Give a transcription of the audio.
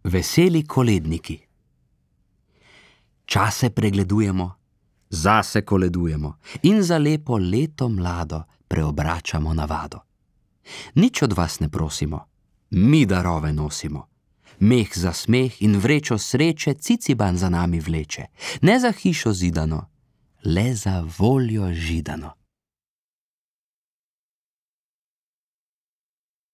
Veseli koledniki. Čase pregledujemo, zase koledujemo in za lepo leto mlado preobračamo navado. Nič od vas ne prosimo, mi darove nosimo. Meh za smeh in vrečo sreče Ciciban za nami vleče. Ne za hišo zidano, le za voljo židano.